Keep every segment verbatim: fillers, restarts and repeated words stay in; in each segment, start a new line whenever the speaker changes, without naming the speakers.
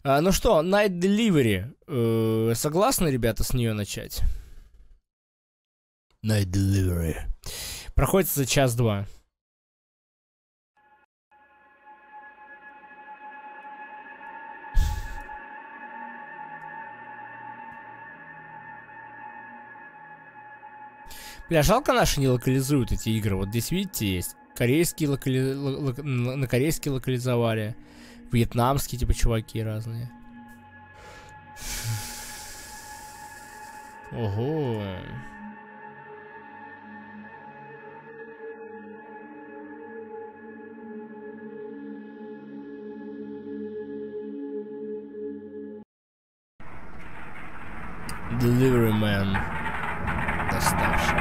А, ну что, Night Delivery. Э, согласны, ребята, с нее начать? Night Delivery. Проходит за час-два. Бля, жалко, наши не локализуют эти игры. Вот здесь, видите, есть. Корейские локали... лок... на корейские локализовали. Вьетнамские, типа, чуваки разные. Ого. Delivery Man. Доставщик.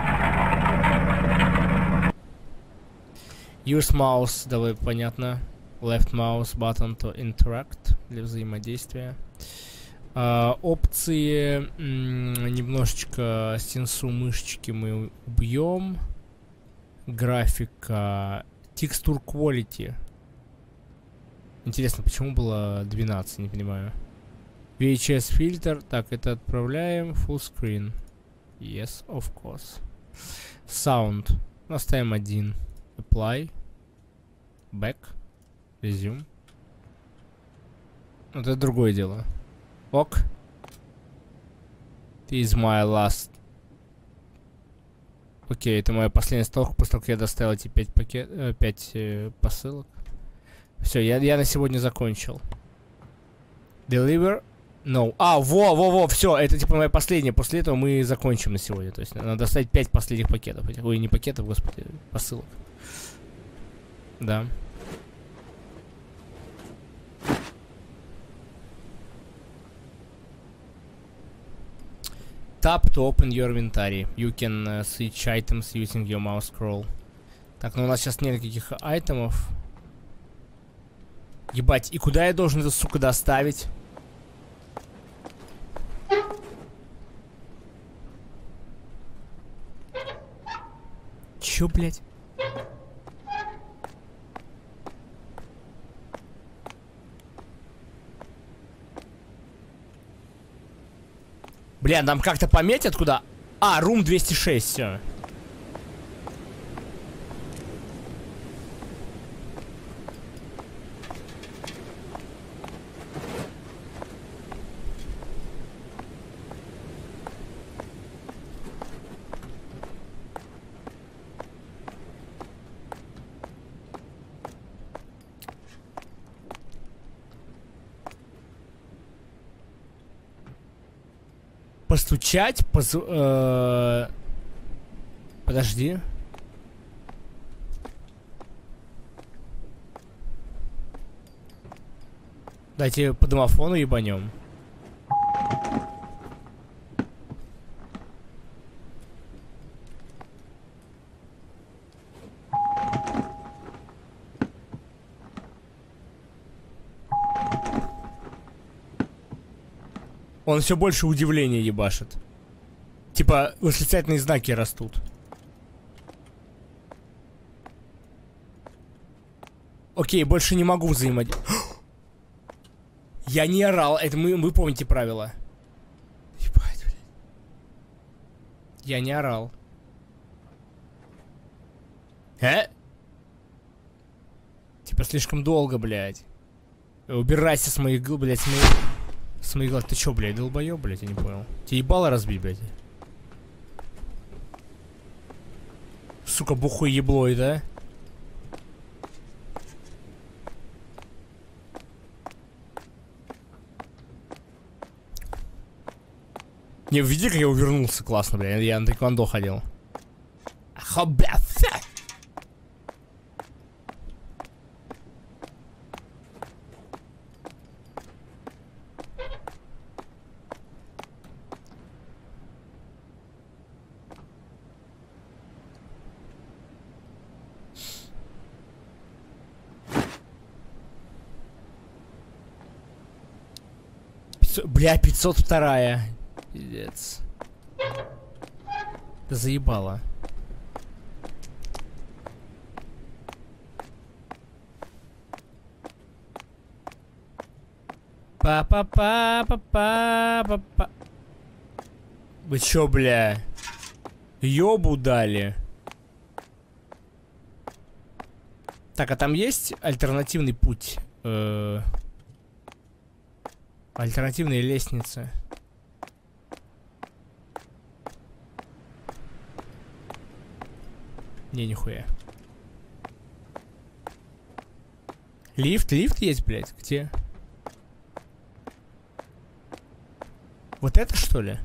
Use mouse, давай, понятно. Left mouse button to interact для взаимодействия. Uh, опции немножечко сенсу мышечки мы убьем. Графика. Texture quality. Интересно, почему было двенадцать, не понимаю. ви эйч эс фильтр. Так, это отправляем. Full screen. Yes, of course. Sound. Оставим один. Apply. Back. Resume. Вот это другое дело. Ок. This is my last. Окей, это моя последняя столка, после того, как я доставил эти пять пакет, э, пять э, посылок. Все, я, я на сегодня закончил. Deliver. No. А, во, во, во, все, это типа моя последняя. После этого мы закончим на сегодня. То есть надо доставить пять последних пакетов. Ой, не пакетов, господи, посылок. Да. Tap to open your inventory. You can uh, switch items using your mouse scroll. Так, ну у нас сейчас нет никаких айтемов. Ебать, и куда я должен эту, сука, доставить? Чё, блядь? Бля, нам как-то пометят куда? А, рум двести шесть, все. Постучать? Поз... Э... Подожди. Дайте по домофону ебанем. Он все больше удивления ебашит. Типа, восклицательные знаки растут. Окей, больше не могу взаимодействовать. Я не орал. Это мы, вы помните правила. Ебать, блядь. Я не орал. Э? Типа, слишком долго, блядь. Убирайся с моих, блядь, с моих... С моих глаз. Ты чё, блядь, долбоёб, блядь, я не понял. Тебе ебало разбить, блядь? Сука, бухой еблой, да? Не, види, как я увернулся классно, блядь. Я на тэквондо ходил. Ха, бля, Бля, пятьсот вторая. Пиздец. Да заебало. Па-па-па-па-па-па-па. Вы чё, бля? Ёбу дали. Так, а там есть альтернативный путь? Э-э- альтернативные лестницы. Не, нихуя. Лифт, лифт есть, блядь? Где? Вот это, что ли?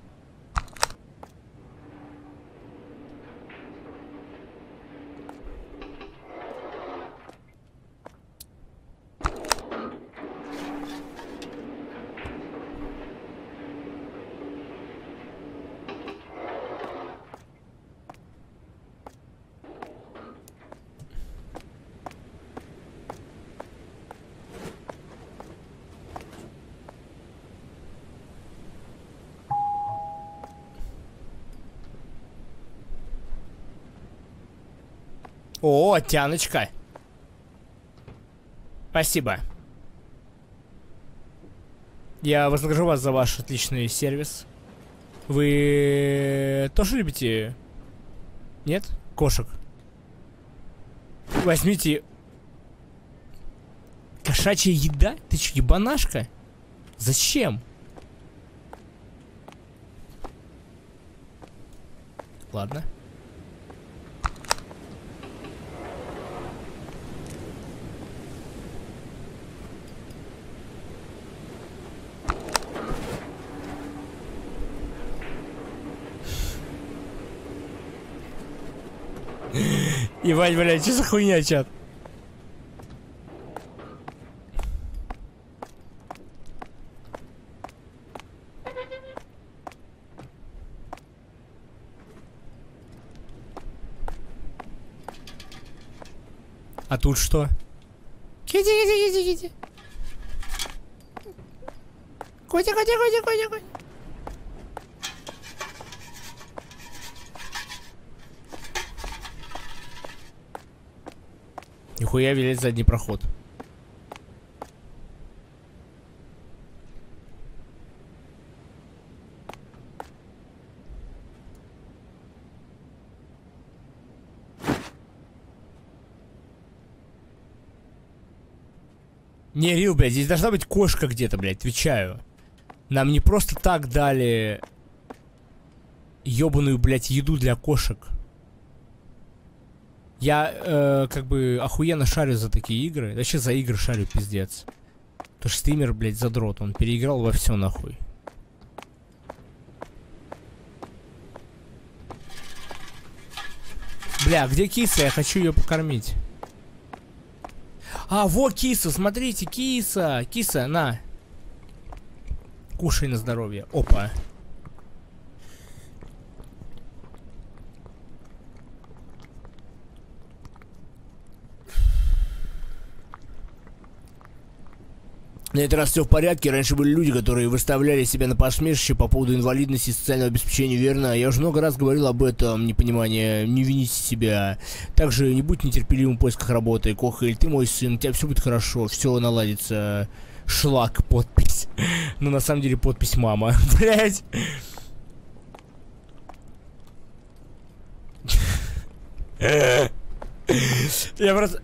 О, тяночка. Спасибо. Я вознагражу вас за ваш отличный сервис. Вы тоже любите? Нет? Кошек. Возьмите. Кошачья еда? Ты че, ебанашка? Зачем? Ладно. Ебать, блядь, что за хуйня, чат? А тут что? Кити, кити, кити, кити. Котя, котя, котя, котя, котя. Нихуя велеть задний проход. Не, Рил, блядь, здесь должна быть кошка где-то, блядь, отвечаю. Нам не просто так дали ёбаную, блядь, еду для кошек. Я, э, как бы, охуенно шарю за такие игры. Вообще за игры шарю, пиздец. Потому что стример, блядь, задрот. Он переиграл во все, нахуй. Бля, где киса? Я хочу ее покормить. А, вот киса, смотрите, киса. Киса, на. Кушай на здоровье. Опа. На этот раз все в порядке. Раньше были люди, которые выставляли себя на посмешище по поводу инвалидности и социального обеспечения, верно? Я уже много раз говорил об этом, непонимание, не вините себя. Также не будь нетерпеливым в поисках работы. Кохель, ты мой сын, у тебя все будет хорошо, все наладится. Шлак, подпись. Ну, на самом деле, подпись мама. Блять. Я просто...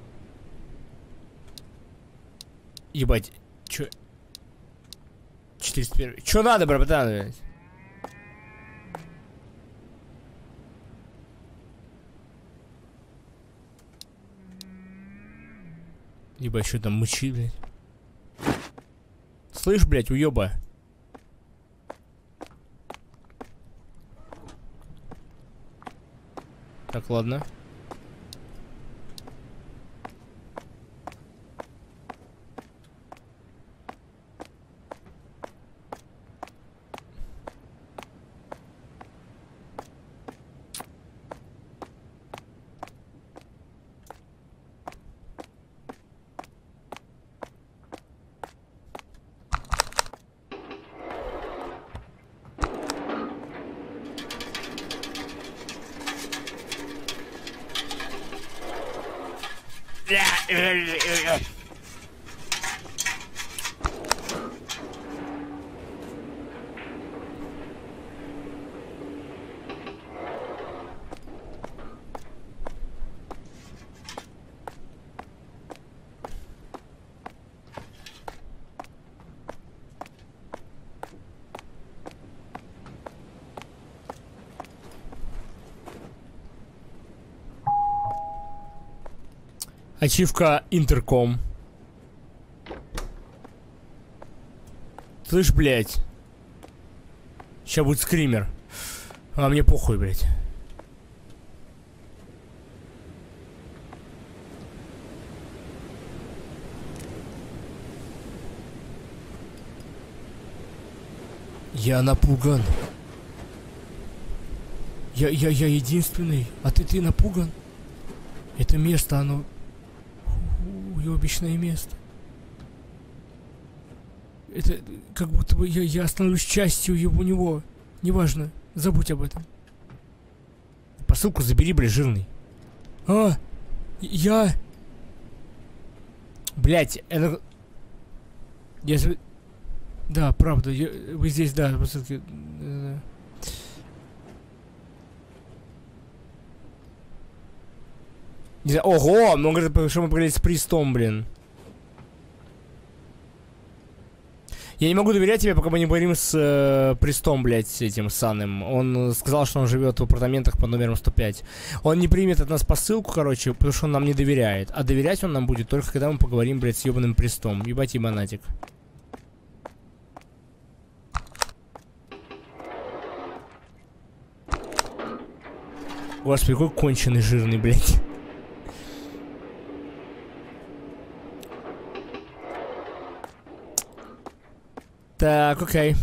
Ебать. Чё? четыреста первый. Чё надо, братан, блядь? Ебать, что там мычи, блядь? Слышь, блядь, уёба. Так, ладно. Ачивка интерком. Слышь, блядь. Сейчас будет скример. А мне похуй, блядь. Я напуган. Я, я, я единственный. А ты, ты напуган? Это место, оно... Уёбищное место. Это как будто бы я, я становлюсь частью его него. Неважно. Забудь об этом. Посылку забери, блядь, жирный. А! Я... Блядь, это... Я... Да, правда, я... вы здесь, да, посылки... Не знаю, ого! Ну, он говорит, что мы поговорили с Пристом, блин. Я не могу доверять тебе, пока мы не поговорим с э, Пристом, блядь, с этим Санным. Он сказал, что он живет в апартаментах под номером сто пять. Он не примет от нас посылку, короче, потому что он нам не доверяет. А доверять он нам будет только когда мы поговорим, блядь, с ебаным Пристом. Ебать, ебанатик. Господи, какой конченый жирный, блядь. Так, окей.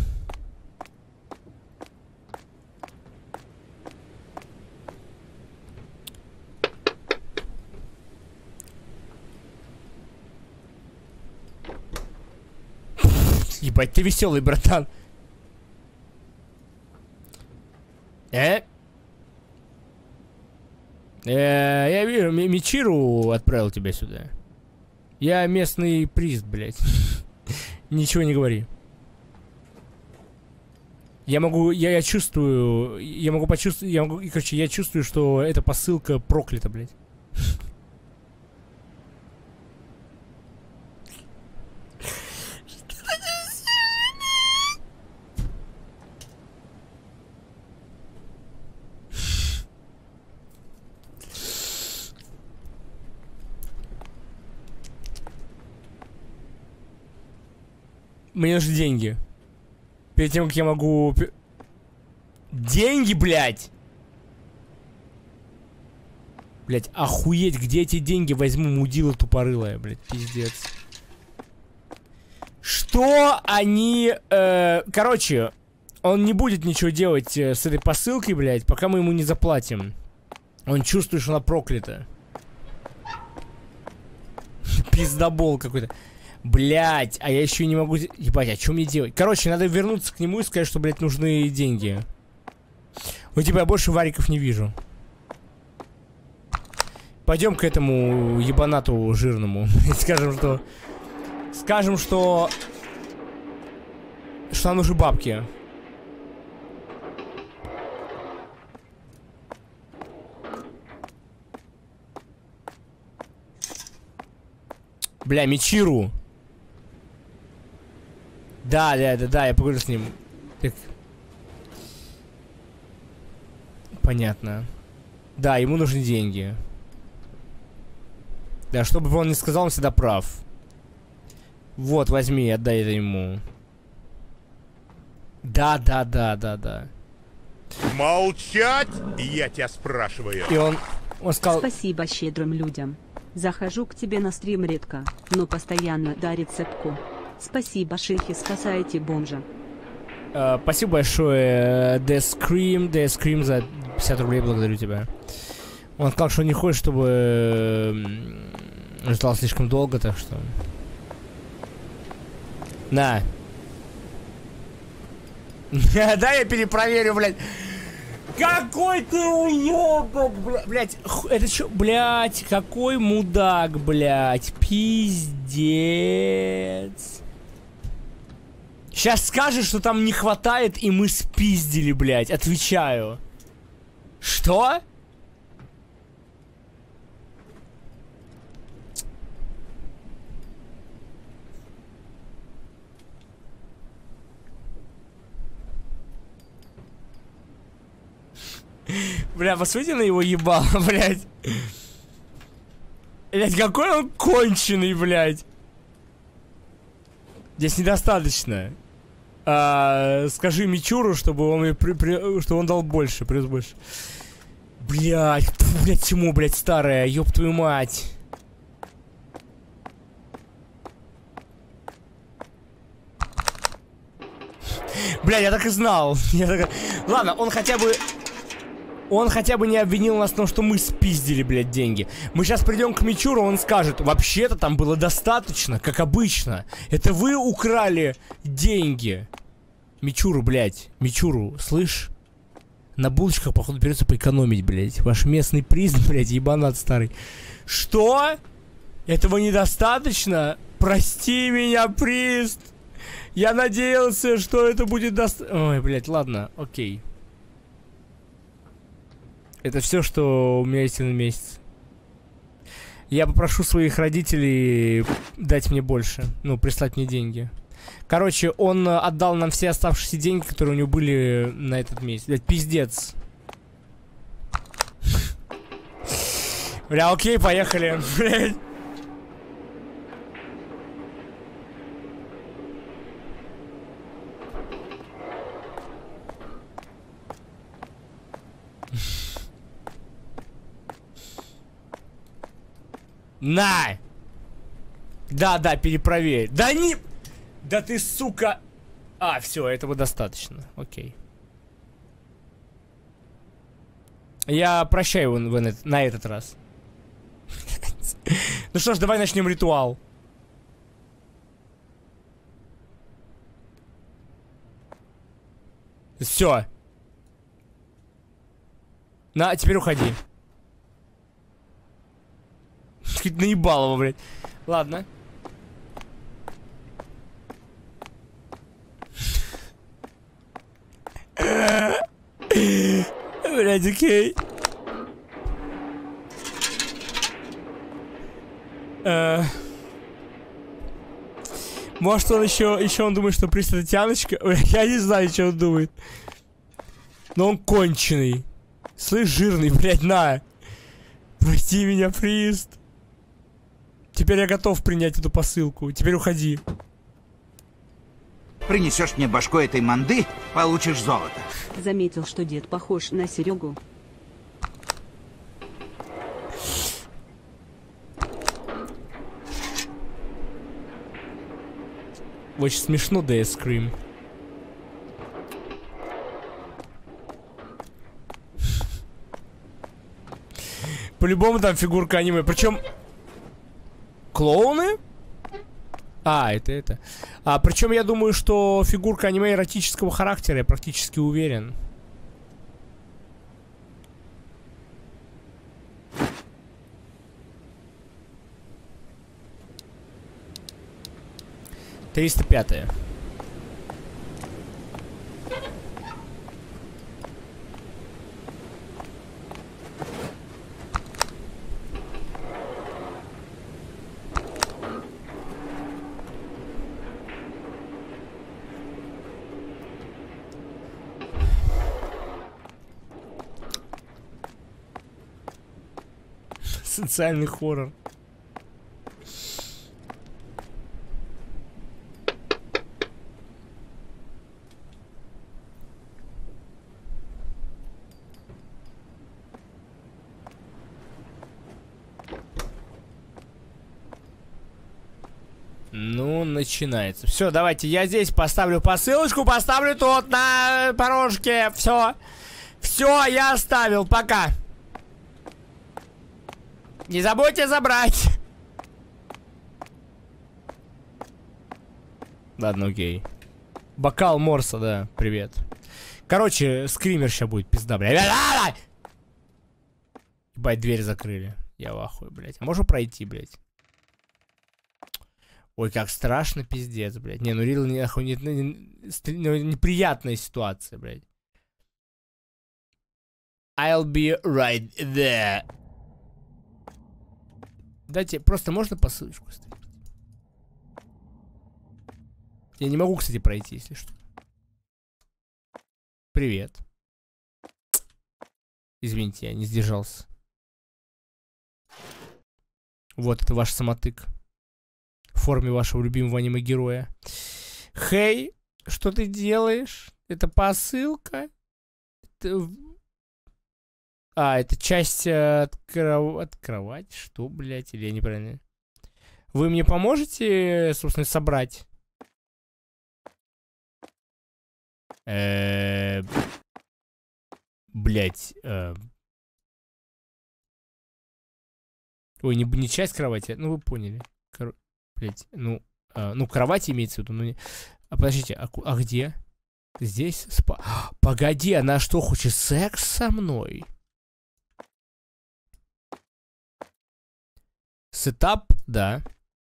Ебать, ты веселый, братан. Э? Э, я вижу, Мичиру отправил тебя сюда. Я местный прист, блядь. Ничего не говори. Я могу, я, я чувствую, я могу почувствовать, я могу, короче, я чувствую, что эта посылка проклята, блядь. Мне нужны деньги. Перед тем, как я могу... Деньги, блядь! Блядь, охуеть, где эти деньги возьму, мудила тупорылая, блядь, пиздец. Что они... Э, короче, он не будет ничего делать э, с этой посылкой, блядь, пока мы ему не заплатим. Он чувствует, что она проклята. Пиздобол какой-то. Блять, а я еще не могу... Ебать, а что мне делать? Короче, надо вернуться к нему и сказать, что, блядь, нужны деньги. У тебя больше вариков не вижу. Пойдем к этому ебанату жирному. Скажем, что... Скажем, что... Что нам нужны бабки. Бля, Мичиру. Да, да, да, да, я поговорю с ним. Так. Понятно. Да, ему нужны деньги. Да, чтобы он не сказал, он всегда прав. Вот, возьми, отдай это ему. Да, да, да, да, да.
Молчать, я тебя спрашиваю.
И он, он сказал...
Спасибо щедрым людям. Захожу к тебе на стрим редко, но постоянно дарит цепку. Спасибо, шейхи, спасаете бомжа.
Uh, спасибо большое, The Scream, The Scream за пятьдесят рублей, благодарю тебя. Он сказал, что не хочет, чтобы ждал слишком долго, так что... На. Да, я перепроверю, блядь. Какой ты уёбок, блядь. Блядь, это чё, блядь, какой мудак, блядь. Пиздец. Сейчас скажет, что там не хватает, и мы спиздили, блядь. Отвечаю. Что? Бля, посмотрите на его ебало, блядь. Блять, какой он конченый, блядь. Здесь недостаточно. А, скажи Мичуру, чтобы он, при, при, чтобы он дал больше, плюс больше. Блять, блять, чему, блять, старая, ёб твою мать. Бля, я так и знал. Я так... Ладно, он хотя бы... Он хотя бы не обвинил нас в том, что мы спиздили, блядь, деньги. Мы сейчас придем к Мичуру, он скажет: вообще-то там было достаточно, как обычно. Это вы украли деньги. Мичуру, блядь, Мичуру, слышь? На булочках, походу, придется поэкономить, блядь. Ваш местный приз, блядь, ебанат старый. Что? Этого недостаточно? Прости меня, приз. Я надеялся, что это будет достаточно. Ой, блядь, ладно, окей. Это все, что у меня есть на месяц. Я попрошу своих родителей дать мне больше. Ну, прислать мне деньги. Короче, он отдал нам все оставшиеся деньги, которые у него были на этот месяц. Блядь, пиздец. Бля, окей, поехали. Блядь. На! Да, да, перепроверь. Да не... Да ты, сука... А, все, этого достаточно. Окей. Я прощаю его на, на этот раз. Ну что ж, давай начнем ритуал. Все. На, теперь уходи. Наебал его, блядь. Ладно. Блядь, окей. Uh, может, он еще, еще он думает, что приз Татьяночка? Я не знаю, что он думает. Но он конченый. Слышь, жирный, блядь, на. Прости меня, приз. Теперь я готов принять эту посылку. Теперь уходи.
Принесешь мне башку этой манды, получишь золото.
Заметил, что дед похож на Серегу.
Очень смешно, да, я скрим. По-любому там фигурка аниме. Причем... Клоуны? А, это это. А, причем я думаю, что фигурка аниме эротического характера, я практически уверен. триста пятая. Социальный хоррор. Ну, начинается. Все, давайте, я здесь поставлю посылочку, поставлю тут на порожке. Все. Все, я оставил. Пока. Не забудьте забрать. Ладно, окей. Бокал Морса, да, привет. Короче, скример сейчас будет, пизда, блядь. Ебать, дверь закрыли. Я в ахуе, блядь. А можно пройти, блядь? Ой, как страшно, пиздец, блядь. Не, ну Рил, нахуй, не, не, не, неприятная ситуация, блядь. I'll be right there. Дайте, просто можно посылочку оставить? Я не могу, кстати, пройти, если что. Привет. Извините, я не сдержался. Вот это ваш самотык. В форме вашего любимого аниме-героя. Хей, что ты делаешь? Это посылка? Это... А, это часть э, от, кров... от кровати? Что, блядь? Или я неправильно? Вы мне поможете, собственно, собрать? Э-э... Блядь. Э... Ой, не, не часть кровати. Ну, вы поняли. Кор... Блядь, ну... Э, ну, кровать имеется в виду, ну... Не... А подождите, а, а где? Здесь спа... Погоди, она что, хочет секс со мной? Сетап, да.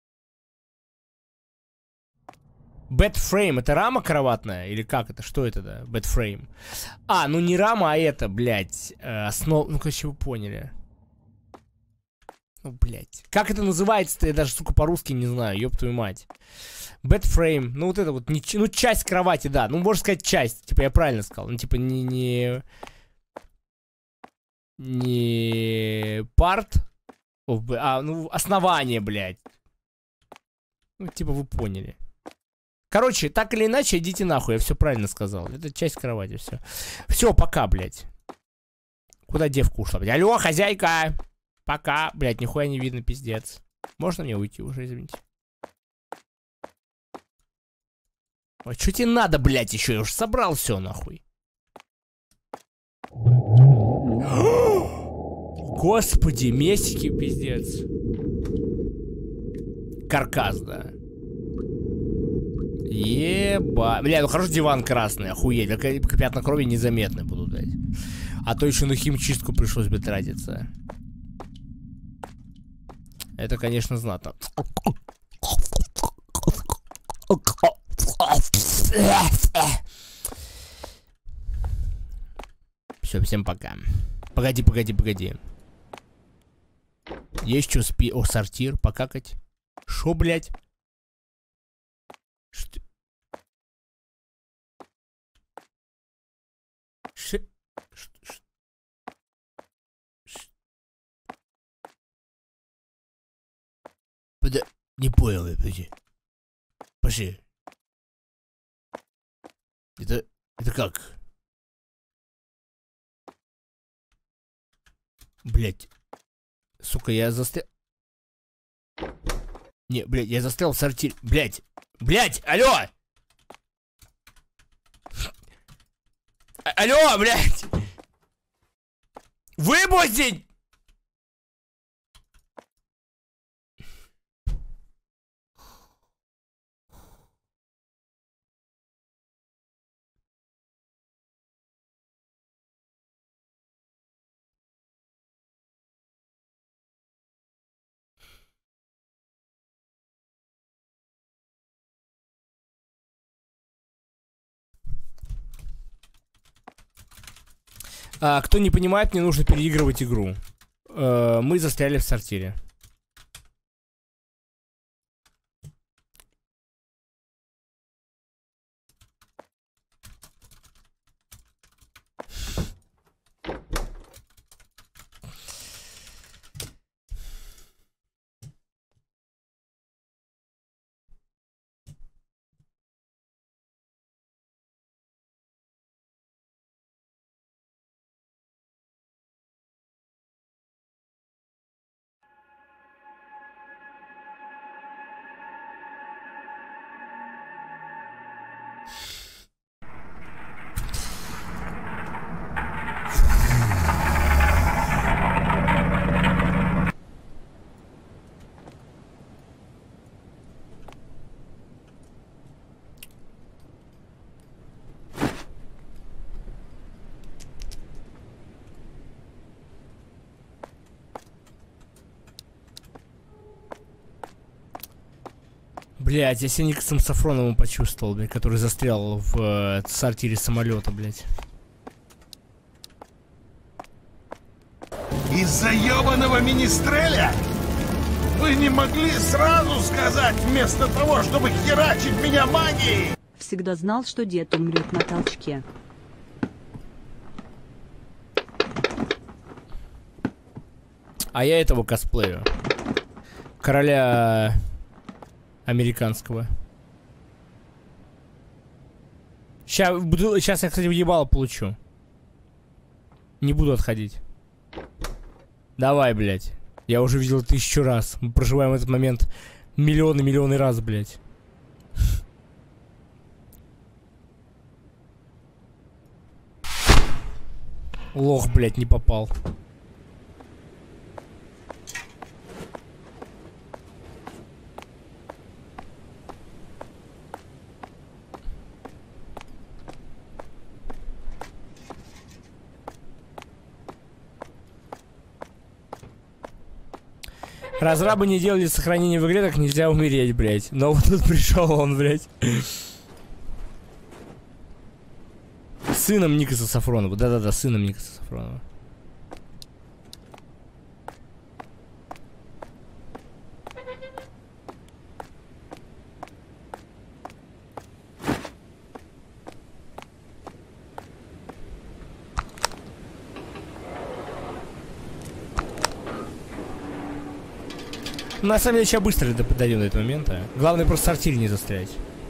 Бэдфрейм, это рама кроватная? Или как это? Что это, да? Бэдфрейм. А, ну не рама, а это, блядь. Э, основ... Ну, короче, вы поняли. Ну, блядь. Как это называется-то? Я даже, сука, по-русски не знаю. Ёб твою мать. Бэдфрейм. Ну, вот это вот. Не, ну, часть кровати, да. Ну, можно сказать, часть. Типа, я правильно сказал. Ну, типа, не... Не, не парт. А, ну, основание, блядь. Ну, типа, вы поняли. Короче, так или иначе, идите нахуй. Я все правильно сказал. Это часть кровати, все. Все, пока, блядь. Куда девка ушла, блядь? Алло, хозяйка! Пока, блядь, нихуя не видно, пиздец. Можно мне уйти уже, извините? Ой, что тебе надо, блядь, еще? Я уже собрал все, нахуй. Господи, месики, пиздец. Каркас, да. Еба. Бля, ну хорошо, диван красный, охуеть. Пятна крови незаметны будут, блядь. А то еще на химчистку пришлось бы тратиться. Это, конечно, знатно. Все, всем пока. Погоди, погоди, погоди. Есть что спи... О, сортир, покакать. Шо, блядь? Что? Ш... Ш... Ш... Ш... Пода... Не понял я, подожди. Пошли. Это... Это как? Блять. Сука, я застрял. Не, блять, я застрял в сортире. Блять. Блять, алло! Алло, блять! Выпустить! А, кто не понимает, мне нужно переигрывать игру. А, мы застряли в сортире. Блять, я себя Никсом Сафроновым почувствовал, блядь, который застрял в э, сортире самолета, блядь.
Из-за ебаного министреля? Вы не могли сразу сказать, вместо того, чтобы херачить меня магией?
Всегда знал, что дед умрет на толчке.
А я этого косплею. Короля американского. Сейчас, буду, сейчас я, кстати, въебало получу. Не буду отходить. Давай, блядь. Я уже видел тысячу раз. Мы проживаем этот момент миллионы-миллионы раз, блядь. Лох, блядь, не попал. Разрабы не делали сохранение в игре, так нельзя умереть, блядь. Но вот тут пришел он, блядь. Сыном Никаса Сафронова. Да-да-да, сыном Никаса Сафронова. На самом деле, сейчас быстро дойдем до этого момента. Главное просто в сортире не застрять.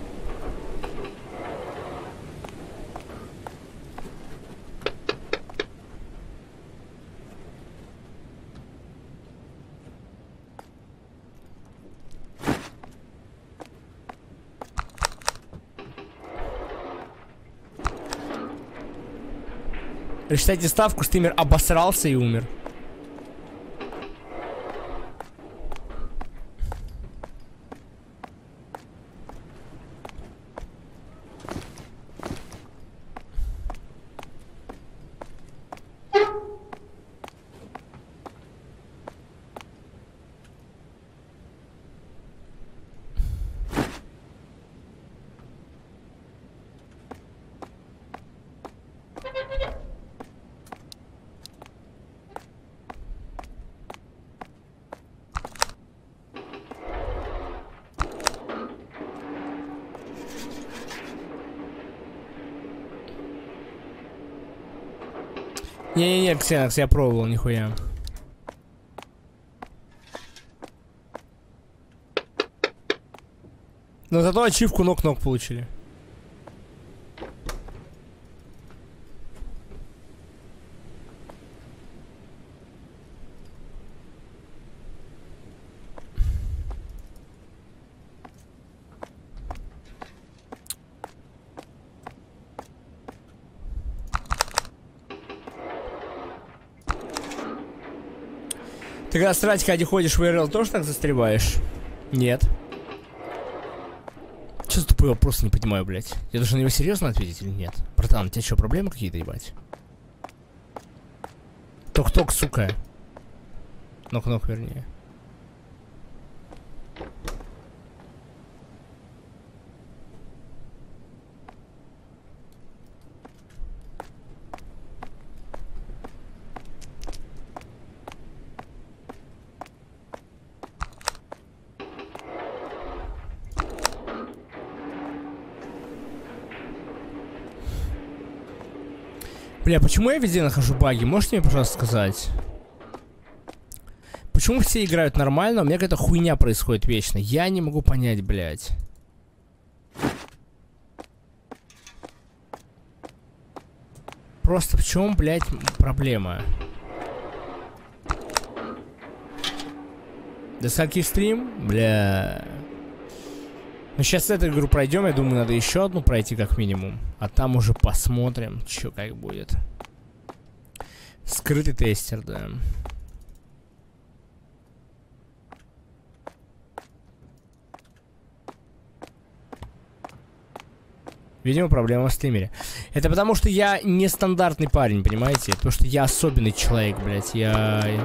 Рассчитайте ставку, стример обосрался и умер. Не-не-не, Ксенокс, я пробовал, нихуя. Но зато ачивку нок-нок получили. Ты когда срать, когда ходишь в ай эр эл, тоже так застреваешь? Нет. Что за тупой вопрос, не понимаю, блядь. Я должен на него серьезно ответить или нет? Братан, у тебя что, проблемы какие-то, ебать? Ток-ток, сука. Нок-нок, вернее. Бля, почему я везде нахожу баги? Можете мне, пожалуйста, сказать? Почему все играют нормально, а у меня какая-то хуйня происходит вечно? Я не могу понять, блядь. Просто в чем, блядь, проблема? До скольки стрим? Бля... Ну, сейчас эту игру пройдем, я думаю, надо еще одну пройти как минимум. А там уже посмотрим, что как будет. Скрытый тестер, да. Видимо, проблема в стримере. Это потому, что я нестандартный парень, понимаете? Потому что я особенный человек, блядь. Я...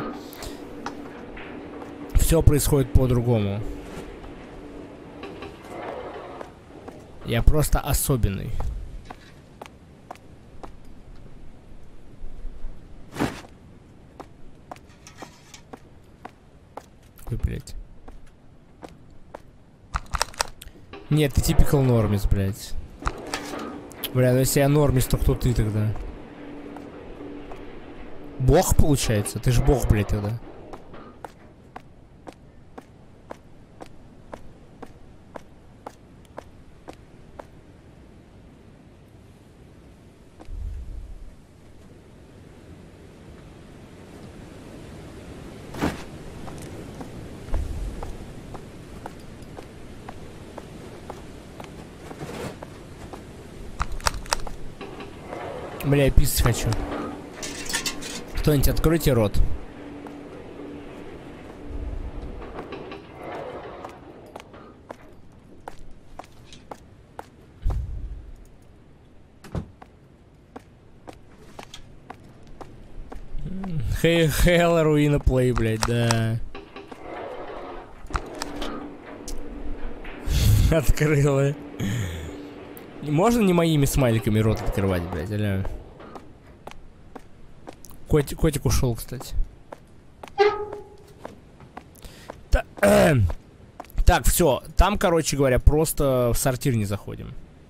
Все происходит по-другому. Я просто особенный. Ой, блядь. Нет, ты typical нормис, блядь. Бля, ну если я нормис, то кто ты тогда? Бог, получается? Ты ж бог, блядь, тогда. Бля, я писать хочу. Кто-нибудь откройте рот. Хей, хелла, руина, плей, блядь, да. Открыла. Можно не моими смайликами рот открывать, блядь, или... Котик, котик ушел, кстати. Та э так, все. Там, короче говоря, просто в сортир не заходим.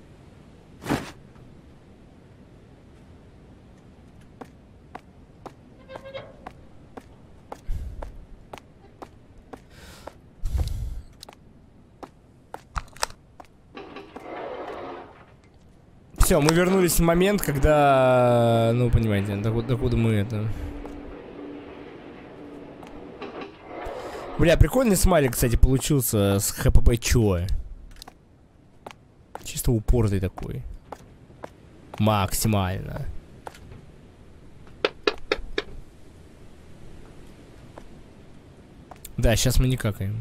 Все, мы вернулись в момент, когда, ну, понимаете, докуда, докуда мы это... Бля, прикольный смайлик, кстати, получился с ХПП Чо. Чисто упорный такой. Максимально. Да, сейчас мы не какаем.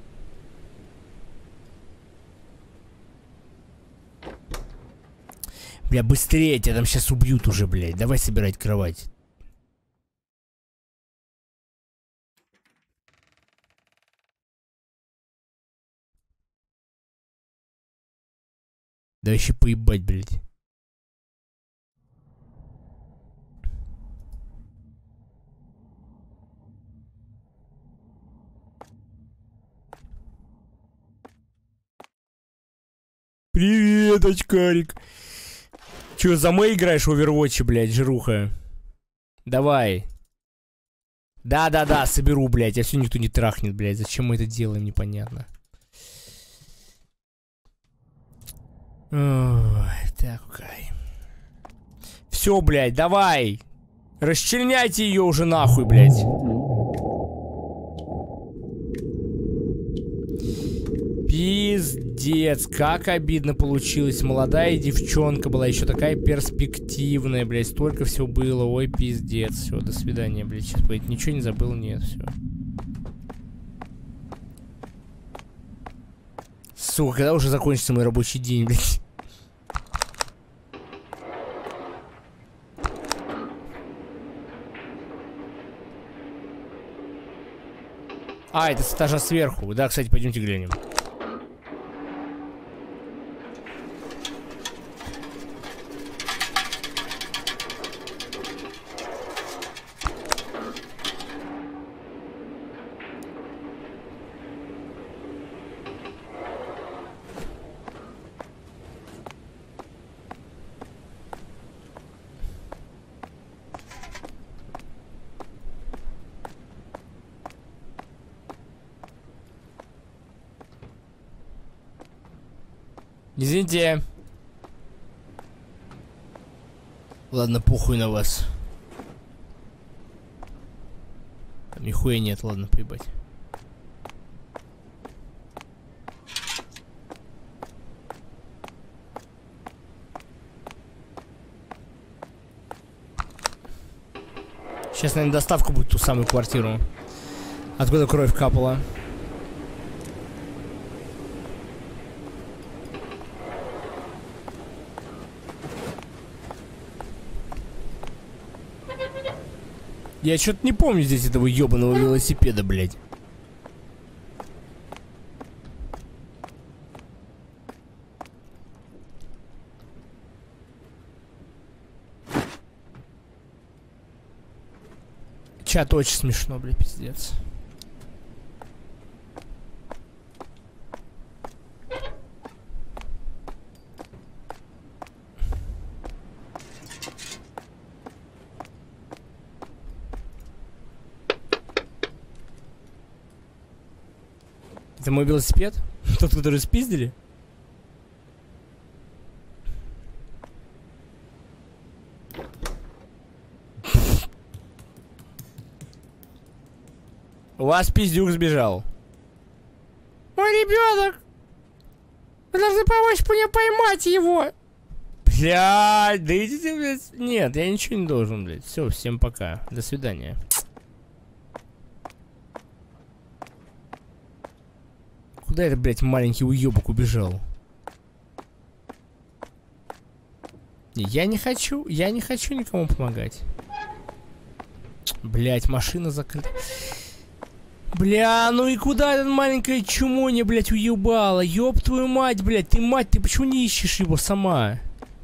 Бля, быстрее, тебя там сейчас убьют уже, блядь. Давай собирать кровать. Да вообще поебать, блядь. Привет, очкарик. Че, за Мэй играешь в Overwatch, блядь, жируха? Давай. Да-да-да, соберу, блядь, а все никто не трахнет, блядь. Зачем мы это делаем, непонятно. Ой, так, окей. Все, блядь, давай. Расчленяйте ее уже нахуй, блядь. Пиздец, как обидно получилось. Молодая девчонка была, еще такая перспективная, блядь. Столько всего было, ой, пиздец. Все, до свидания, блядь. Сейчас, блядь, ничего не забыл, нет, все. Сука, когда уже закончится мой рабочий день, блядь? А, это с этажа сверху. Да, кстати, пойдемте глянем. Извините. Ладно, похуй на вас. Там нихуя нет, ладно, поебать. Сейчас, наверное, доставка будет в ту самую квартиру, откуда кровь капала. Я что-то не помню здесь этого ёбаного велосипеда, блядь. Чат очень смешно, блядь, пиздец. Это мой велосипед? Тот, который спиздили? У вас пиздюк сбежал. Мой ребенок! Вы должны помочь мне поймать его! Блядь, да идите, блядь. Нет, я ничего не должен, блядь. Все, всем пока. До свидания. Куда это, блядь, маленький уебок убежал? Я не хочу, я не хочу никому помогать. Блядь, машина закрыта. Бля, ну и куда этот маленькое чумоня, блядь, уебала? Ёб твою мать, блядь, ты мать, ты почему не ищешь его сама?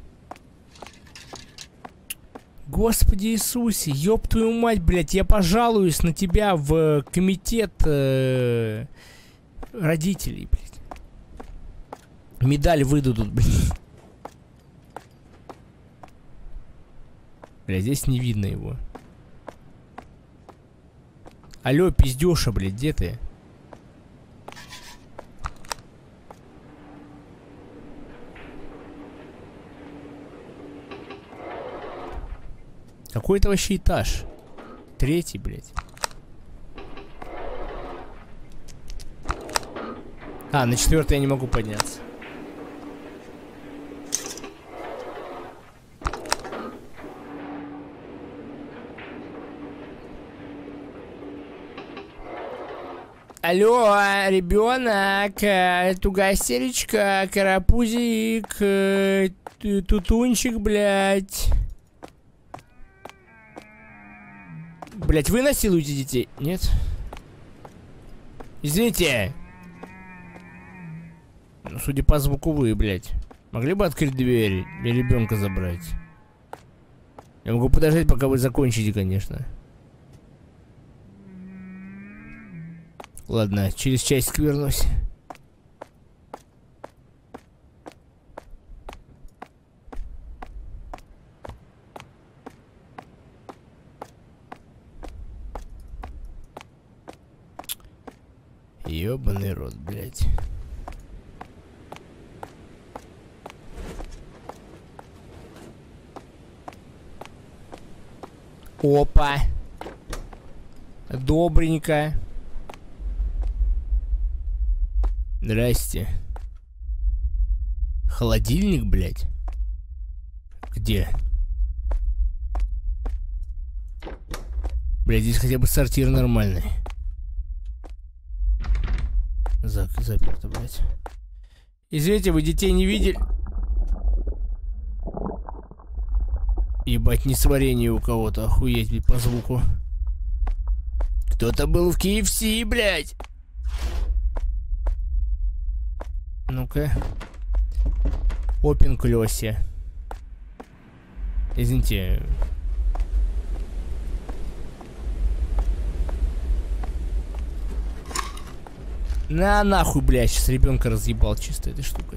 Господи Иисусе, ёб твою мать, блядь, я пожалуюсь на тебя в комитет э, родителей, блядь. Медаль выдадут, блядь. Бля, здесь не видно его. Алло, пиздёша, блядь, где ты? Какой это вообще этаж? Третий, блядь. А, на четвертый я не могу подняться. Алло, ребенок, тугасеречка, карапузик, тутунчик, блядь. Блядь, вы насилуете детей? Нет? Извините. Ну, судя по звуку, вы, блядь. Могли бы открыть дверь и ребенка забрать? Я могу подождать, пока вы закончите, конечно. Ладно, через часик вернусь. Ёбаный рот, блядь. Опа. Добренько. Здрасте. Холодильник, блядь? Где? Блядь, здесь хотя бы сортир нормальный. Зак, заперто, блядь. Извините, вы детей не видели? Ебать, несварение у кого-то, охуеть, блядь, по звуку. Кто-то был в кей эф си, блядь. Ну-ка. Опен клёси. Извините. На нахуй, блядь, сейчас ребенка разъебал чисто этой штукой.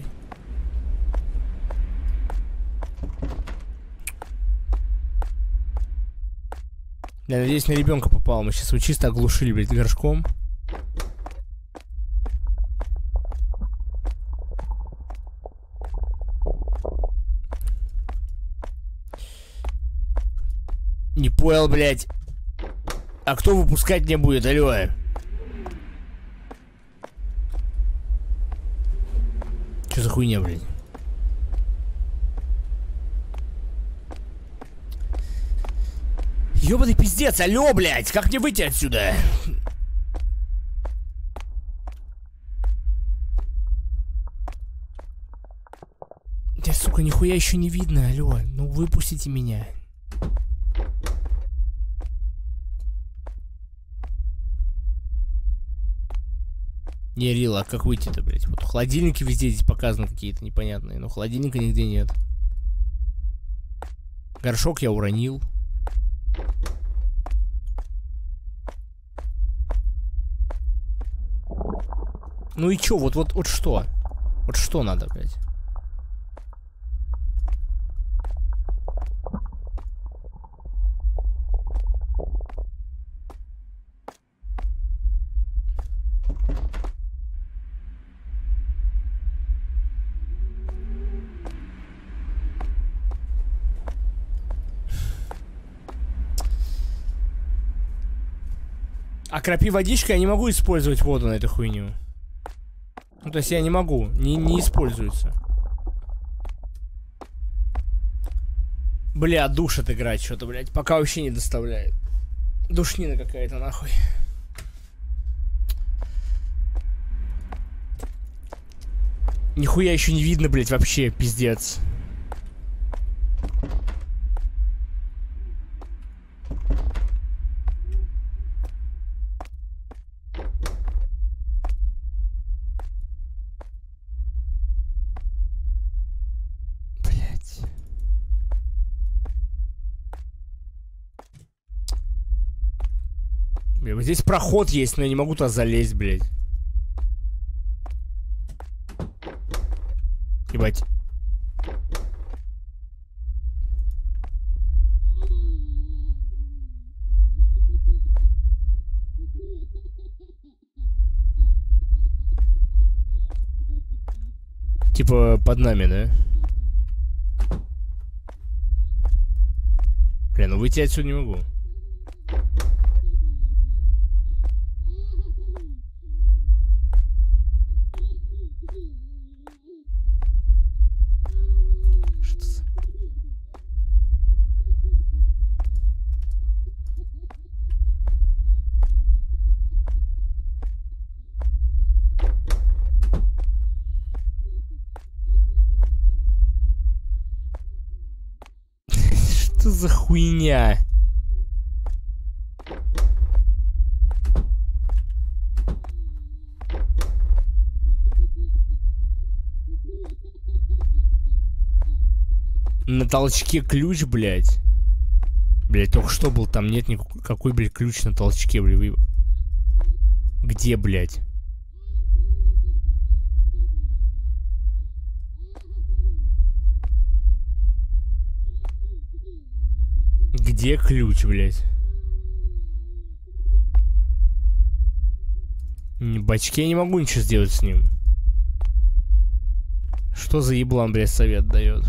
Я надеюсь, на ребенка попал. Мы сейчас его чисто оглушили, блядь, горшком. Не понял, блядь. А кто выпускать не будет, алло? Что за хуйня, блядь? Ёбаный пиздец, алло, блядь! Как мне выйти отсюда? Да, сука, нихуя еще не видно, алло. Ну выпустите меня. Не, Рила, а как выйти-то, блядь? Вот холодильники везде здесь показаны какие-то непонятные, но холодильника нигде нет. Горшок я уронил. Ну и чё, вот, вот, вот что? Вот что надо, блядь? Окропи водичкой, я не могу использовать воду на эту хуйню. Ну, то есть я не могу, не, не используется. Бля, душит играть что-то, блядь. Пока вообще не доставляет. Душнина какая-то, нахуй. Нихуя еще не видно, блядь, вообще, пиздец. Блядь. Бля, вот здесь проход есть, но я не могу туда залезть, блядь. Ебать. Типа под нами, да? Бля, ну выйти отсюда не могу. Что за хуйня? На толчке ключ, блядь. Блядь, только что был, там нет никакой, какой, блядь, ключ на толчке, блядь. Где, блядь? Где ключ, блядь? Бачки, я не могу ничего сделать с ним. Что за еблан, блядь, совет дает?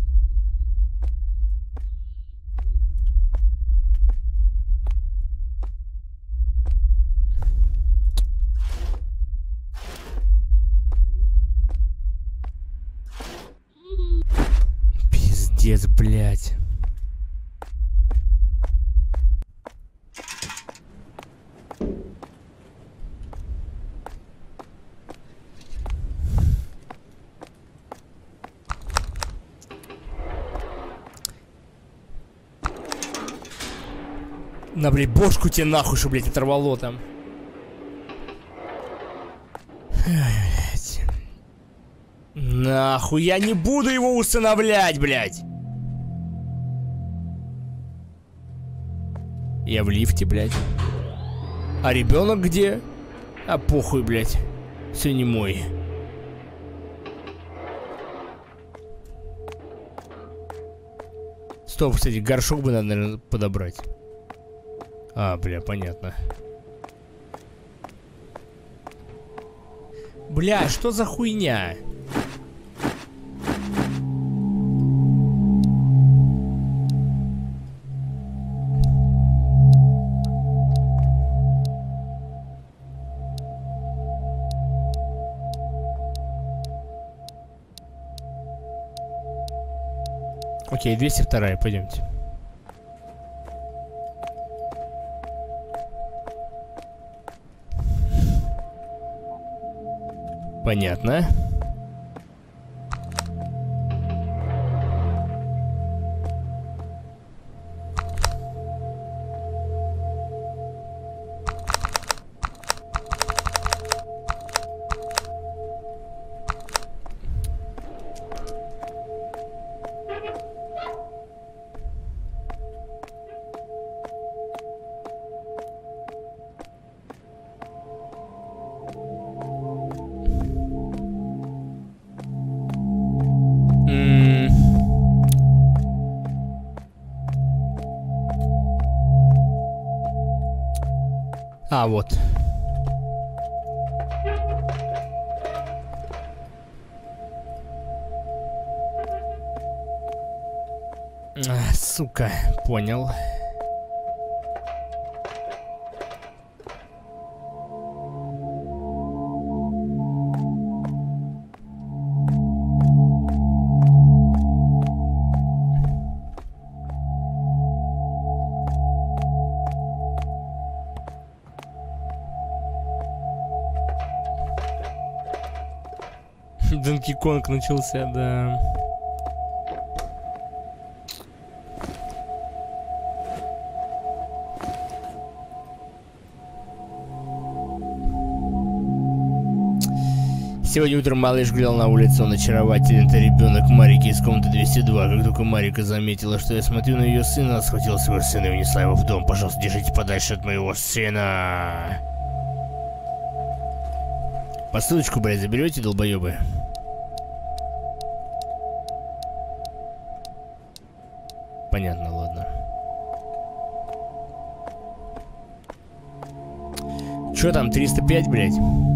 Пиздец, блядь. На, блядь, бошку тебе нахуй, что, блядь, оторвало там. Блядь. Нахуй, я не буду его усыновлять, блядь. Я в лифте, блядь. А ребенок где? А похуй, блядь. Все не мой. Стоп, кстати, горшок бы надо, наверное, подобрать. А, бля, понятно. Бля, что за хуйня? Окей, двести вторая, пойдемте. Понятно. А, вот. А, сука, понял. Донки Конг начался, да. Сегодня утром малыш гулял на улице, он очарователен, это ребенок Марики из комнаты двести два. Как только Марика заметила, что я смотрю на ее сына, она схватила своего сына и унесла его в дом. Пожалуйста, держите подальше от моего сына. Посылочку, блядь, заберете, долбоебы? Понятно, ладно. Чё там, триста пять, блядь?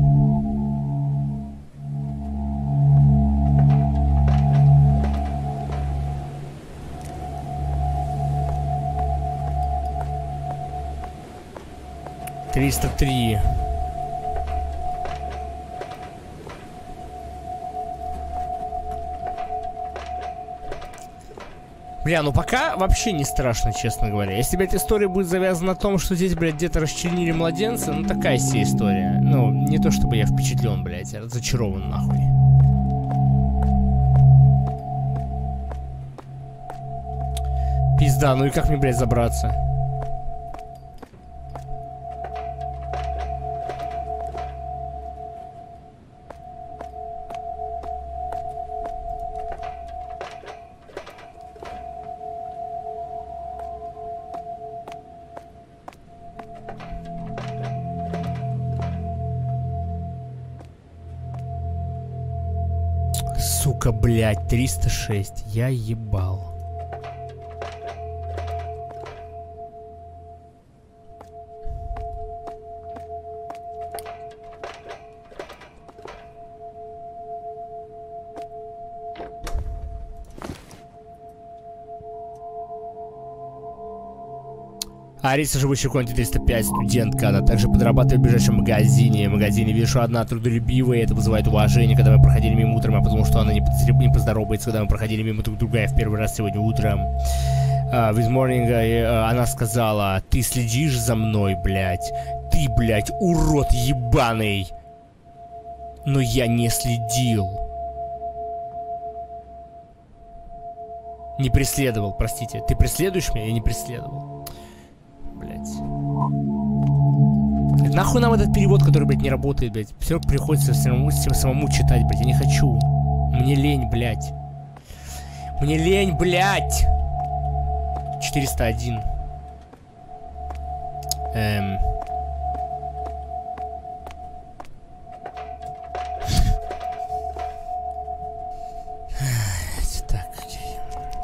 триста три. Бля, ну пока вообще не страшно, честно говоря. Если, блядь, история будет завязана на том, что здесь, блядь, где-то расчленили младенца, ну такая себе история. Ну, не то чтобы я впечатлен, блядь, я разочарован, нахуй. Пизда, ну и как мне, блядь, забраться? Сука, блядь, триста шесть. Я ебал. Ариса, живущая в комнате триста пять, студентка, она также подрабатывает в ближайшем магазине. В магазине вижу одна трудолюбивая, это вызывает уважение. Когда мы проходили мимо утром, я подумал, что она не, не поздоровается, когда мы проходили мимо друг друга. Я в первый раз сегодня утром. Uh, this morning, uh, она сказала: ты следишь за мной, блядь. Ты, блядь, урод ебаный. Но я не следил. Не преследовал, простите. Ты преследуешь меня? Я не преследовал. Блять. Нахуй нам этот перевод, который, блядь, не работает, блядь. Все приходится самому, самому читать, блядь. Я не хочу. Мне лень, блядь. Мне лень, блядь. четыреста один. Эм. Так, окей.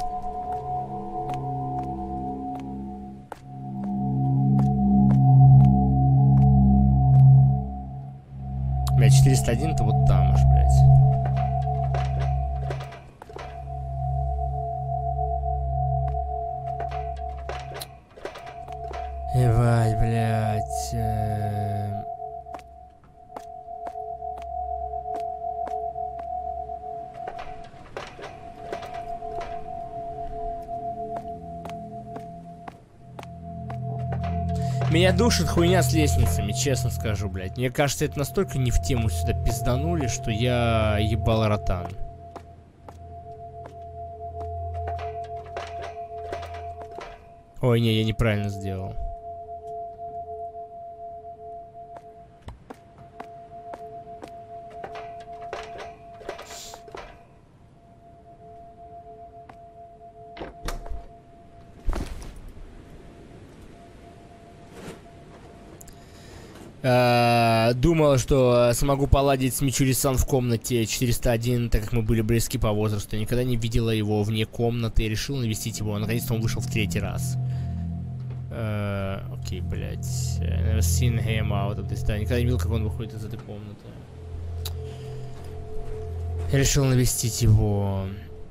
Блядь, четыреста один-то вот там аж, блядь. Ебать, блядь. Э... Меня душит хуйня с лестницами, честно скажу, блядь. Мне кажется, это настолько не в тему сюда пизданули, что я ебал ротан. Ой, не, я неправильно сделал. Uh, думал, что смогу поладить с Мичури-сан в комнате четыреста один, так как мы были близки по возрасту. Никогда не видела его вне комнаты и решил навестить его. Наконец-то он вышел в третий раз. Окей, uh, okay, блядь. I never seen him out of this. Да, никогда не видел, как он выходит из этой комнаты. Я решил навестить его.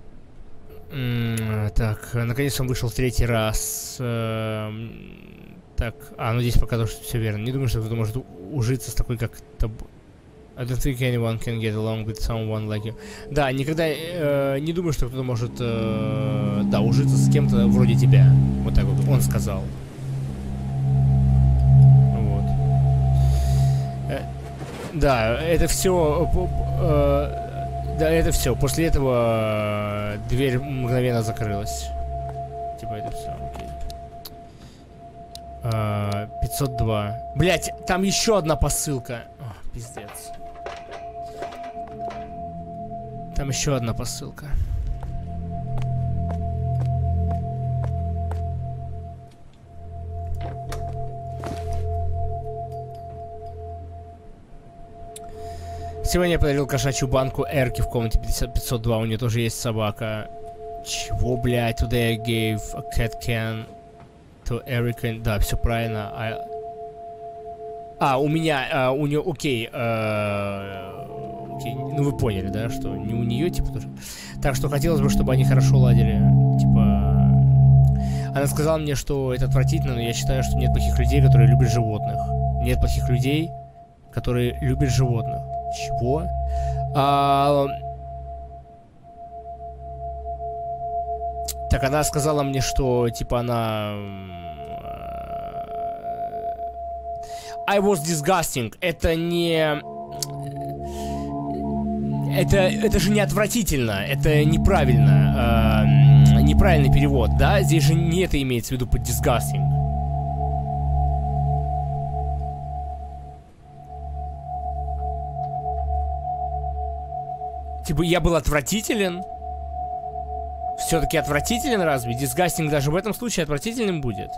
Mm, так, наконец-то он вышел в третий раз. Uh, Так, а, ну здесь пока тоже все верно. Не думаю, что кто-то может ужиться с такой, как тобой. I don't think anyone can get along with someone like you. Да, никогда э, не думаю, что кто-то может, э, да, ужиться с кем-то вроде тебя. Вот так вот, он сказал. Вот. Э, да, это все... Э, Да, это все. После этого э, дверь мгновенно закрылась. Типа это все, окей. Э, пятьсот два. Блять, там еще одна посылка. О, пиздец. Там еще одна посылка. Сегодня я подарил кошачью банку Эрки в комнате пятьсот два. У нее тоже есть собака. Чего, блядь? Today I gave a cat can to Erica. Да, все правильно. А, а у меня, а, у нее, окей, а, окей. Ну вы поняли, да, что не у нее, типа, тоже. Так что хотелось бы, чтобы они хорошо ладили. Типа, она сказала мне, что это отвратительно, но я считаю, что нет плохих людей, которые любят животных. Нет плохих людей, которые любят животных. Чего? А... Так она сказала мне, что типа она... I was disgusting. Это не... Это, это же не отвратительно. Это неправильно. А, неправильный перевод, да? Здесь же не это имеется в виду под disgusting. Типа, я был отвратителен? Все-таки отвратителен разве? Дисгастинг даже в этом случае отвратительным будет?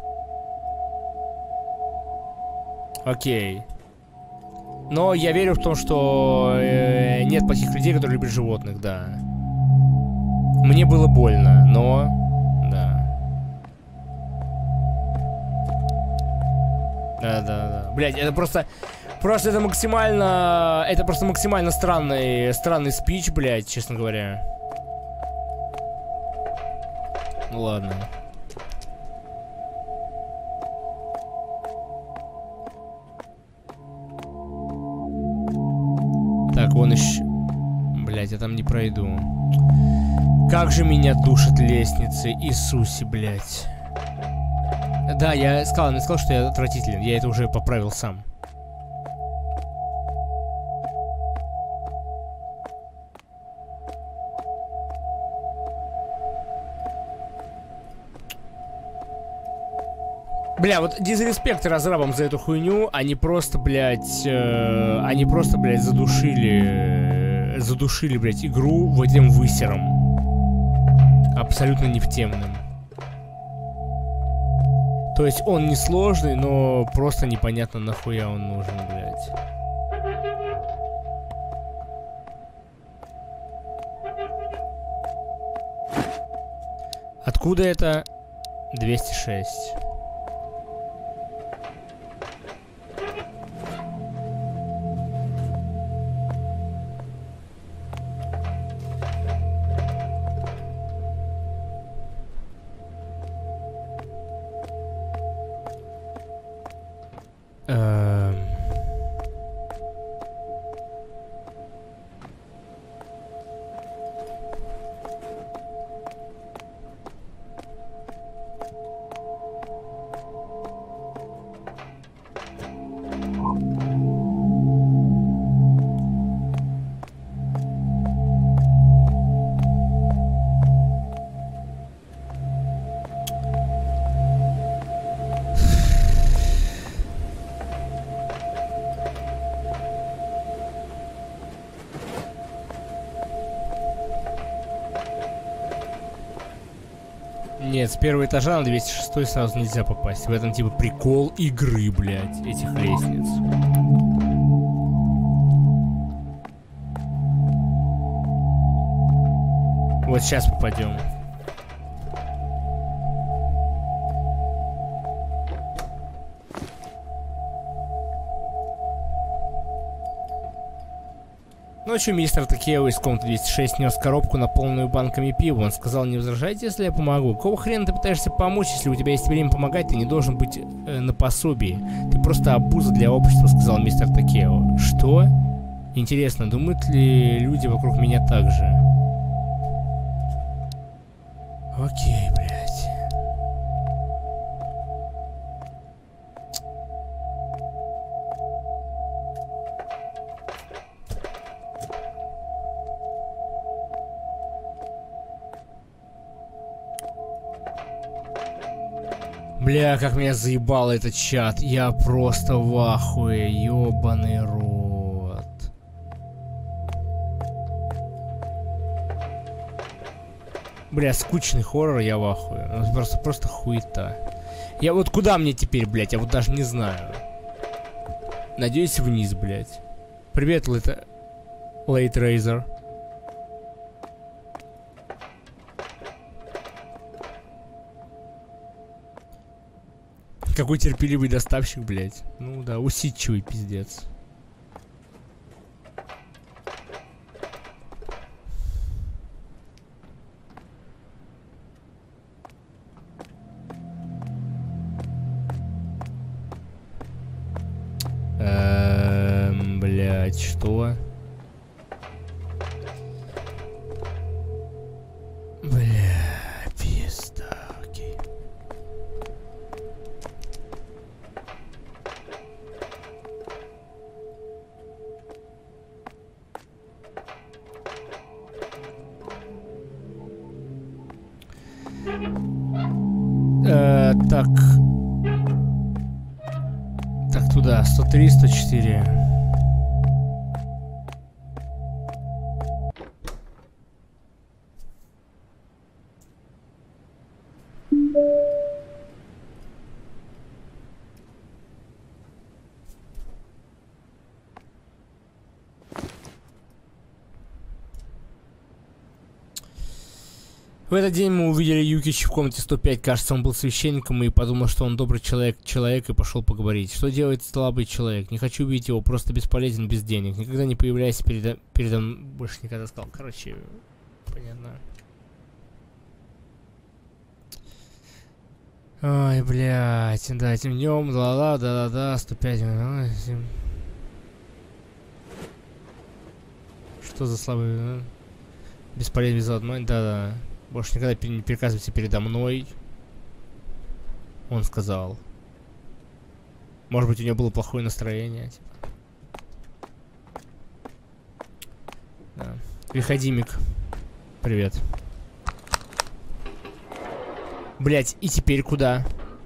Окей. Но я верю в том, что э, нет плохих людей, которые любят животных, да. Мне было больно, но... Да. Да-да-да. Блядь, это просто... Просто это максимально... Это просто максимально странный... Странный спич, блядь, честно говоря. Ну ладно. Так, вон еще... Блядь, я там не пройду. Как же меня душат лестницы, Иисусе, блядь. Да, я сказал, не сказал, что я отвратителен. Я это уже поправил сам. Бля, вот дизреспект разрабам за эту хуйню, они просто, блядь, э, они просто, блядь, задушили, э, задушили, блядь, игру вот этим высером. Абсолютно нефтемным. То есть он несложный, но просто непонятно нахуя он нужен, блядь. Откуда это? двести шесть. Нет, с первого этажа на двести шестой сразу нельзя попасть. В этом типа прикол игры, блядь, этих лестниц. Вот сейчас попадем. Ночью мистер Такео из комнаты двести шесть нес коробку, наполненную банками пива. Он сказал: не возражайте, если я помогу. Какого хрена ты пытаешься помочь? Если у тебя есть время помогать, ты не должен быть э, на пособии. Ты просто обуза для общества, сказал мистер Такео. Что? Интересно, думают ли люди вокруг меня так же? Окей, блядь. Бля, как меня заебал этот чат. Я просто в ахуе, ёбаный рот. Бля, скучный хоррор, я в ахуе. Просто, просто хуета. Я вот куда мне теперь, блядь, я вот даже не знаю. Надеюсь, вниз, блядь. Привет, Лейт... Лейт Рейзер. Какой терпеливый доставщик, блядь. Ну да, усидчивый пиздец. Эм, блядь, что? Бля, пизда, окей. Э, так. Так, туда. сто три, сто четыре. В этот день мы увидели Юкичи в комнате сто пять. Кажется, он был священником и подумал, что он добрый человек, человек и пошел поговорить. Что делает слабый человек? Не хочу видеть его, просто бесполезен, без денег. Никогда не появляйся передо... передо мной. Больше никогда сказал. Короче, понятно. Ой, блядь, да, этим днем, да-да, да-да-да, сто пять. Что за слабый... Бесполезен, без одной, да-да. Больше никогда не переказывайте передо мной. Он сказал. Может быть, у него было плохое настроение. Типа. Да. Виходимик. Привет. Блять, и теперь куда?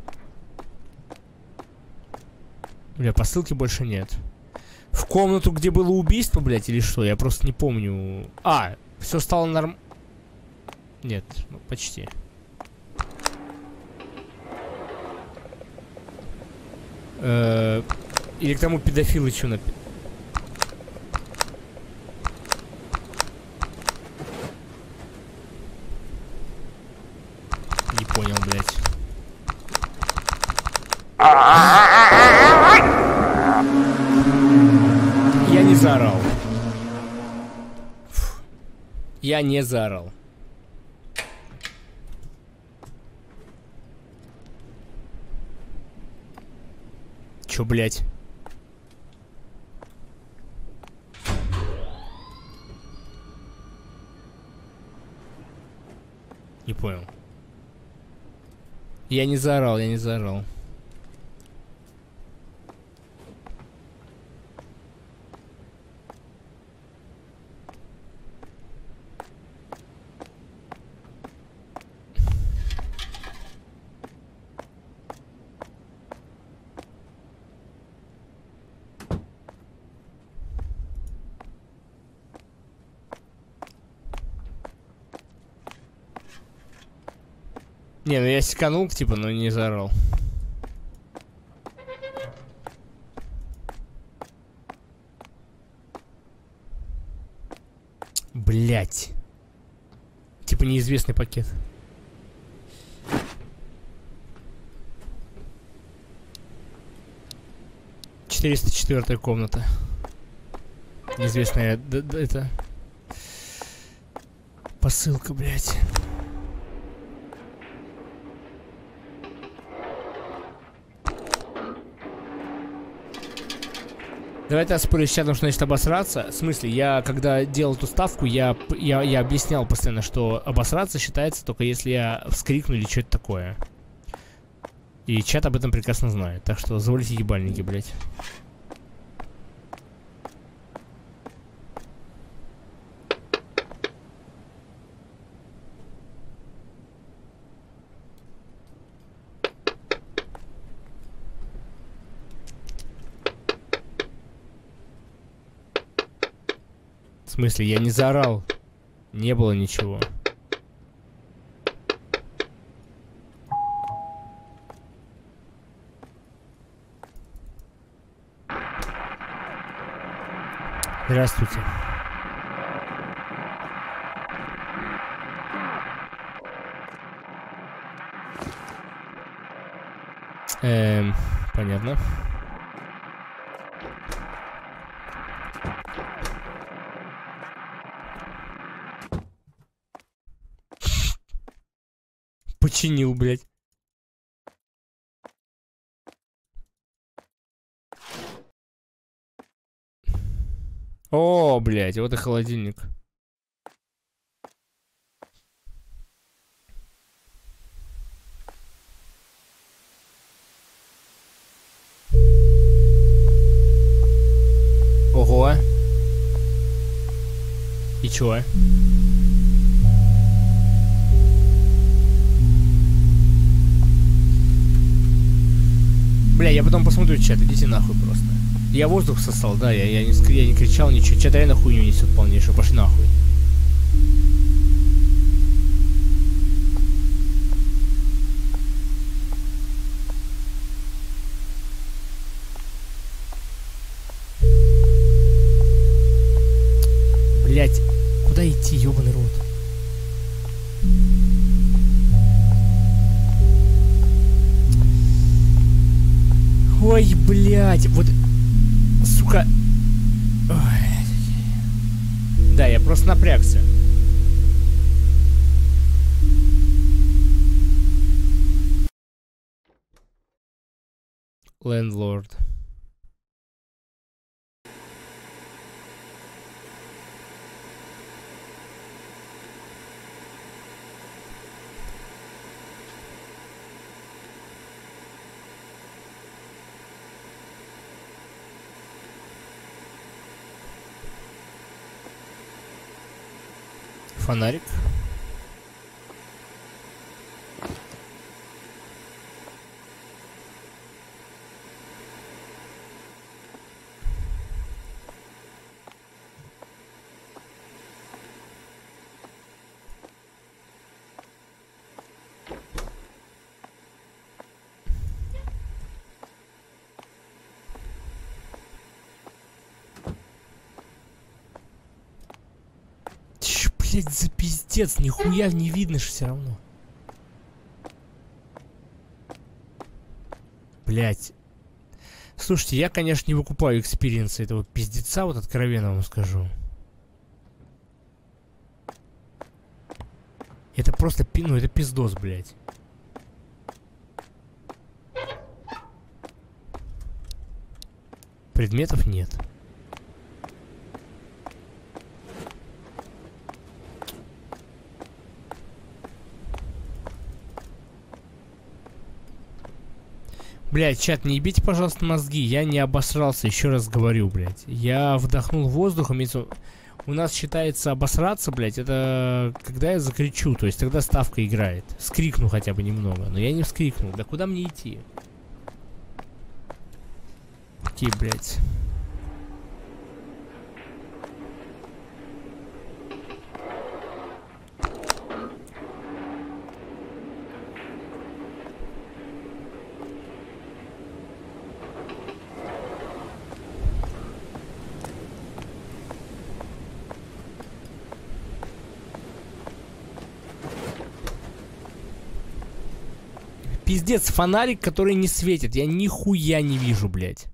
Бля, посылки больше нет. В комнату, где было убийство, блять, или что? Я просто не помню. А, все стало норм... Нет, ну, почти. Э-э- или к тому педофилу что напи... Не понял, блядь. Я не заорал. Фу. Я не заорал. Чё, блядь? Не понял. Я не заорал, я не заорал. Не, ну я секанул, типа, но не заорал. Блять. Типа неизвестный пакет. четыреста четвёртая комната. Неизвестная, да, да, это... Посылка, блять. Давайте я спорю с чатом, что значит обосраться. В смысле, я когда делал эту ставку, я, я, я объяснял постоянно, что обосраться считается только если я вскрикну или что-то такое. И чат об этом прекрасно знает. Так что завалите ебальники, блять. смысле? Я не заорал. Не было ничего. Здравствуйте. Эм, понятно. Починил, блядь. О, блядь, вот и холодильник. Ого. И чё? Бля, я потом посмотрю чат, идите нахуй просто. Я воздух сосал, да, я, я, не, я не кричал ничего. Чат реально хуйню несет полнейшую, пошли нахуй. Блять, куда идти, ёбаный рот? Ой, блядь, вот, сука. Ой. Да, я просто напрягся. Landlord. Фонарик. Блять, за пиздец, нихуя не видно ж все равно. Блять. Слушайте, я, конечно, не выкупаю экспириенса этого пиздеца, вот откровенно вам скажу. Это просто, ну, это пиздос, блять. Предметов нет. Блядь, чат, не ебите, пожалуйста, мозги. Я не обосрался, еще раз говорю, блядь. Я вдохнул воздухом. У нас считается обосраться, блядь, это когда я закричу. То есть тогда ставка играет. Скрикну хотя бы немного. Но я не вскрикнул. Да куда мне идти? Какие, блядь. Пиздец, фонарик, который не светит. Я нихуя не вижу, блядь.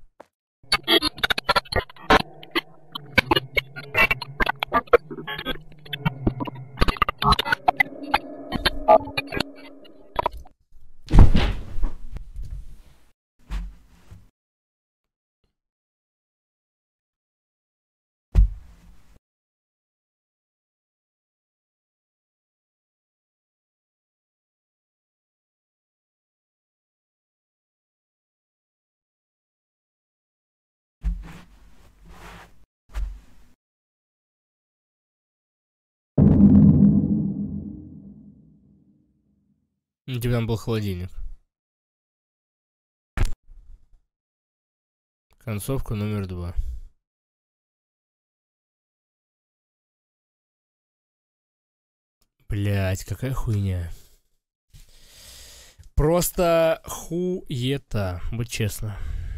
Где там был холодильник? Концовка номер два. Блять, какая хуйня. Просто хуета, будь честно.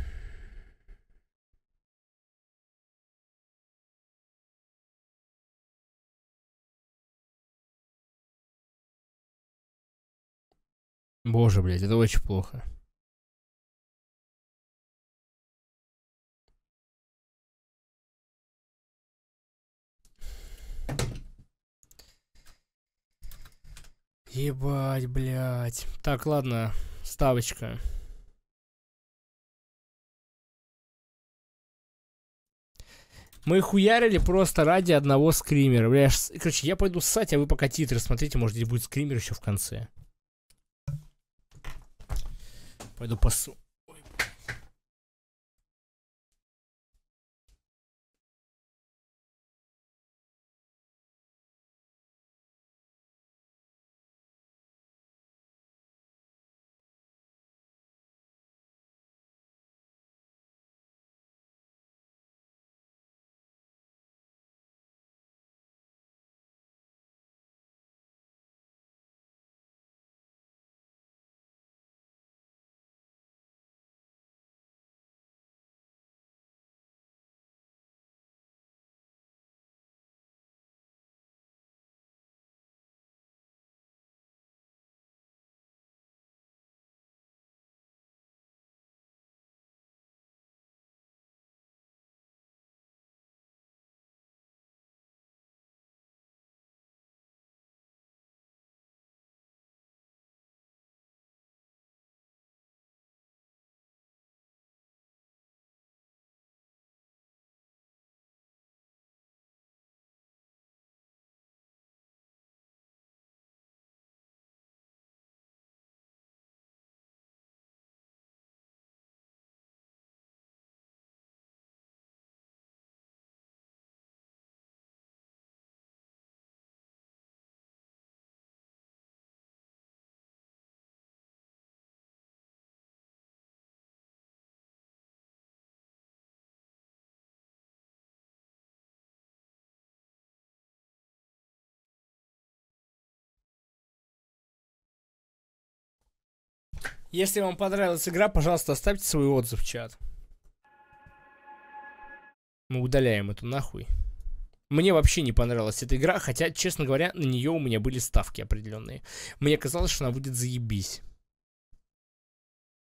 Боже, блядь, это очень плохо. Ебать, блядь. Так, ладно, ставочка. Мы хуярили просто ради одного скримера. Бля, ш... Короче, я пойду ссать, а вы пока титры смотрите, может здесь будет скример еще в конце. Пойду посу. Если вам понравилась игра, пожалуйста, оставьте свой отзыв в чат. Мы удаляем эту нахуй. Мне вообще не понравилась эта игра, хотя, честно говоря, на нее у меня были ставки определенные. Мне казалось, что она будет заебись.